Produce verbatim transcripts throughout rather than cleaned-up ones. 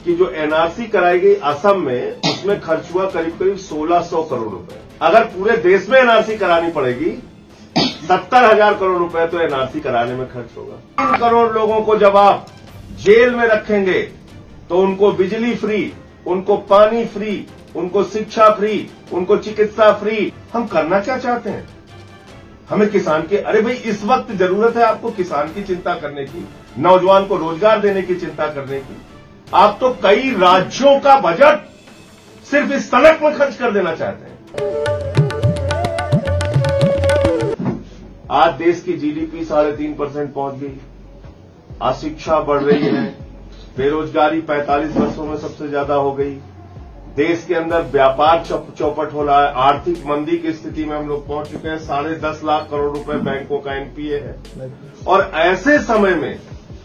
कि जो एनआरसी कराई गई असम में, उसमें खर्च हुआ करीब करीब सोलह सौ करोड़ रुपए। अगर पूरे देश में एनआरसी करानी पड़ेगी, सत्तर हजार करोड़ रुपए तो एनआरसी कराने में खर्च होगा। तीन करोड़ लोगों को जब आप जेल में रखेंगे तो उनको बिजली फ्री, उनको पानी फ्री, उनको शिक्षा फ्री, उनको चिकित्सा फ्री। हम करना क्या चाहते हैं? हमें किसान के, अरे भाई इस वक्त जरूरत है आपको किसान की चिंता करने की, नौजवान को रोजगार देने की चिंता करने की। आप तो कई राज्यों का बजट सिर्फ इस सड़क में खर्च कर देना चाहते हैं। आज देश की जीडीपी साढ़े तीन परसेंट पहुंच गई, अशिक्षा बढ़ रही है, बेरोजगारी पैंतालीस वर्षों में सबसे ज्यादा हो गई, देश के अंदर व्यापार चौपट हो रहा है, आर्थिक मंदी की स्थिति में हम लोग पहुंच चुके हैं, साढ़े दस लाख करोड़ रुपए बैंकों का एनपीए है। और ऐसे समय में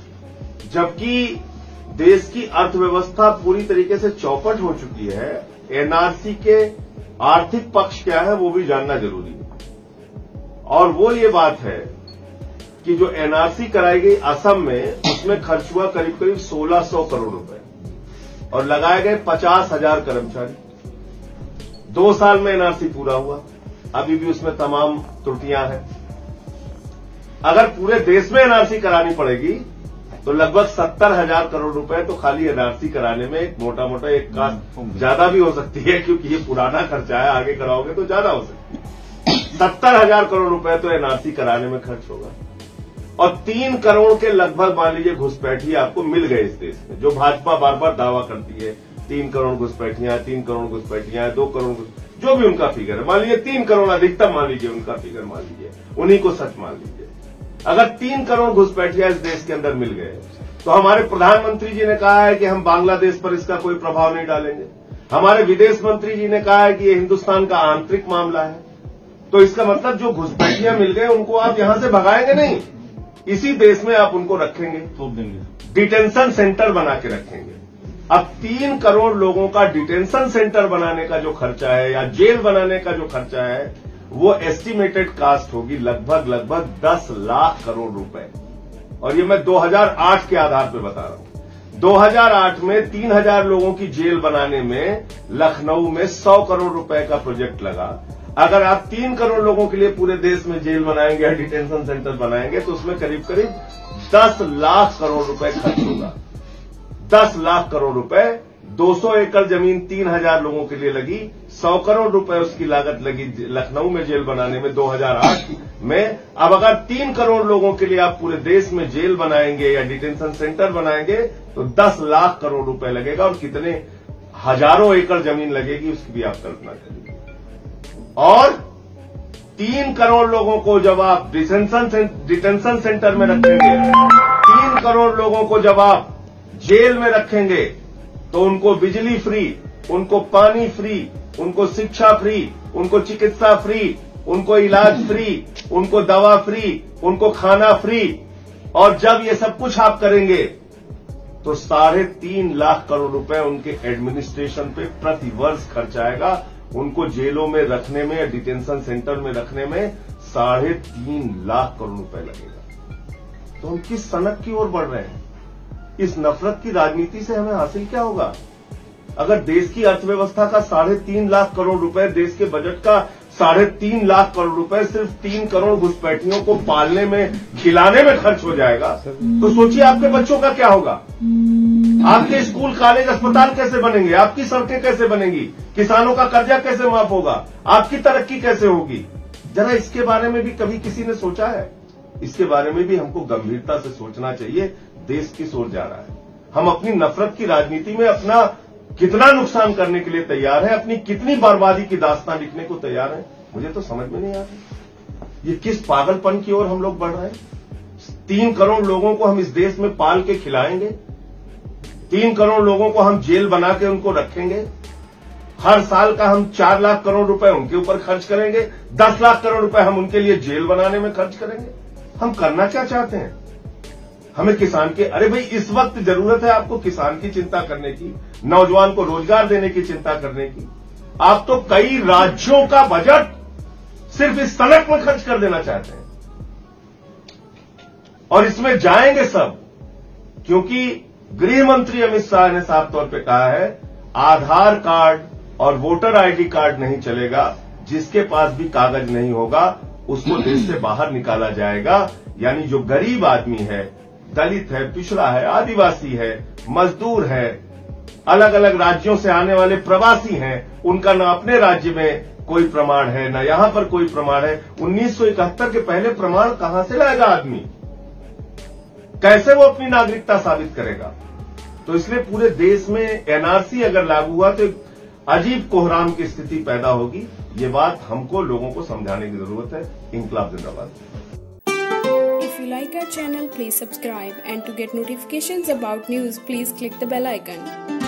जबकि देश की अर्थव्यवस्था पूरी तरीके से चौपट हो चुकी है, एनआरसी के आर्थिक पक्ष क्या है वो भी जानना जरूरी है। और वो ये बात है कि जो एनआरसी कराई गई असम में, उसमें खर्च हुआ करीब करीब सोलह सौ करोड़ रुपए और लगाए गए पचास हजार कर्मचारी। दो साल में एनआरसी पूरा हुआ, अभी भी उसमें तमाम त्रुटियां हैं। अगर पूरे देश में एनआरसी करानी पड़ेगी तो लगभग सत्तर हजार करोड़ रुपए तो खाली एनआरसी कराने में एक मोटा मोटा एक कास्ट ज्यादा भी हो सकती है, क्योंकि ये पुराना खर्चा है, आगे कराओगे तो ज्यादा हो सकती है। सत्तर हजार करोड़ रुपए तो एनआरसी कराने में खर्च होगा। और तीन करोड़ के लगभग मान लीजिए घुसपैठिए आपको मिल गए इस देश में, जो भाजपा बार बार दावा करती है तीन करोड़ घुसपैठियां, तीन करोड़ घुसपैठियां, दो करोड़, जो भी उनका फिगर है, मान लीजिए तीन करोड़ अधिकतम मान लीजिए उनका फिगर, मान लीजिए उन्हीं को सच मान लीजिए। अगर तीन करोड़ घुसपैठियां इस देश के अंदर मिल गए तो हमारे प्रधानमंत्री जी ने कहा है कि हम बांग्लादेश पर इसका कोई प्रभाव नहीं डालेंगे। हमारे विदेश मंत्री जी ने कहा है कि ये हिंदुस्तान का आंतरिक मामला है। तो इसका मतलब जो घुसपैठियां मिल गए उनको आप यहां से भगाएंगे नहीं, इसी देश में आप उनको रखेंगे, डिटेंशन सेंटर बना के रखेंगे। अब तीन करोड़ लोगों का डिटेंशन सेंटर बनाने का जो खर्चा है या जेल बनाने का जो खर्चा है, वो एस्टिमेटेड कास्ट होगी लगभग लगभग दस लाख करोड़ रुपए। और ये मैं दो हज़ार आठ के आधार पर बता रहा हूं। दो हज़ार आठ में तीन हज़ार लोगों की जेल बनाने में लखनऊ में सौ करोड़ रुपए का प्रोजेक्ट लगा। अगर आप तीन करोड़ लोगों के लिए पूरे देश में जेल बनाएंगे या डिटेंशन सेंटर बनाएंगे तो उसमें करीब करीब दस लाख करोड़ रुपए खर्च होगा। दस लाख करोड़ रुपए, दो सौ एकड़ जमीन तीन हज़ार लोगों के लिए लगी, सौ करोड़ रुपए उसकी लागत लगी लखनऊ में जेल बनाने में दो हज़ार आठ में। अब अगर तीन करोड़ लोगों के लिए आप पूरे देश में जेल बनाएंगे या डिटेंशन सेंटर बनाएंगे तो दस लाख करोड़ रुपए लगेगा, और कितने हजारों एकड़ जमीन लगेगी उसकी भी आप कल्पना करिए। और तीन करोड़ लोगों को जब आप डिटेंशन डिटेंशन सेंटर में रखेंगे, तीन करोड़ लोगों को जब आप जेल में रखेंगे तो उनको बिजली फ्री, उनको पानी फ्री, उनको शिक्षा फ्री, उनको चिकित्सा फ्री, उनको इलाज फ्री, उनको दवा फ्री, उनको खाना फ्री। और जब ये सब कुछ आप करेंगे तो साढ़े तीन लाख करोड़ रुपए उनके एडमिनिस्ट्रेशन पे प्रति वर्ष खर्च आएगा। उनको जेलों में रखने में या डिटेंशन सेंटर में रखने में साढ़े तीन लाख करोड़ रुपए लगेगा। तो हम किस सनक की ओर बढ़ रहे हैं? इस नफरत की राजनीति से हमें हासिल क्या होगा? अगर देश की अर्थव्यवस्था का साढ़े तीन लाख करोड़ रुपए, देश के बजट का साढ़े तीन लाख करोड़ रुपए सिर्फ तीन करोड़ घुसपैठियों को पालने में, खिलाने में खर्च हो जाएगा, तो सोचिए आपके बच्चों का क्या होगा? आपके स्कूल, कॉलेज, अस्पताल कैसे बनेंगे? आपकी सड़कें कैसे बनेंगी? किसानों का कर्जा कैसे माफ होगा? आपकी तरक्की कैसे होगी? जरा इसके बारे में भी कभी किसी ने सोचा है? इसके बारे में भी हमको गंभीरता से सोचना चाहिए। देश किस ओर जा रहा है? हम अपनी नफरत की राजनीति में अपना कितना नुकसान करने के लिए तैयार है, अपनी कितनी बर्बादी की दास्तान लिखने को तैयार है, मुझे तो समझ में नहीं आता। ये किस पागलपन की ओर हम लोग बढ़ रहे हैं? तीन करोड़ लोगों को हम इस देश में पाल के खिलाएंगे, तीन करोड़ लोगों को हम जेल बना के उनको रखेंगे, हर साल का हम चार लाख करोड़ रुपए उनके ऊपर खर्च करेंगे, दस लाख करोड़ रुपए हम उनके लिए जेल बनाने में खर्च करेंगे। हम करना क्या चाहते हैं? हमें किसान के, अरे भाई इस वक्त जरूरत है आपको किसान की चिंता करने की, नौजवान को रोजगार देने की चिंता करने की। आप तो कई राज्यों का बजट सिर्फ इस सड़क में खर्च कर देना चाहते हैं, और इसमें जाएंगे सब, क्योंकि गृह मंत्री अमित शाह ने साफ तौर पे कहा है आधार कार्ड और वोटर आईडी कार्ड नहीं चलेगा, जिसके पास भी कागज नहीं होगा उसको देश से बाहर निकाला जाएगा। यानी जो गरीब आदमी है, दलित है, पिछड़ा है, आदिवासी है, मजदूर है, अलग अलग राज्यों से आने वाले प्रवासी हैं, उनका न अपने राज्य में कोई प्रमाण है न यहां पर कोई प्रमाण है। उन्नीस सौ इकहत्तर के पहले प्रमाण कहां से लाएगा आदमी? कैसे वो अपनी नागरिकता साबित करेगा? तो इसलिए पूरे देश में एनआरसी अगर लागू हुआ तो अजीब कोहराम की स्थिति पैदा होगी। ये बात हमको लोगों को समझाने की जरूरत है। इंकलाब जिंदाबाद। If you like our channel, please subscribe, and to get notifications about news, please click the bell icon.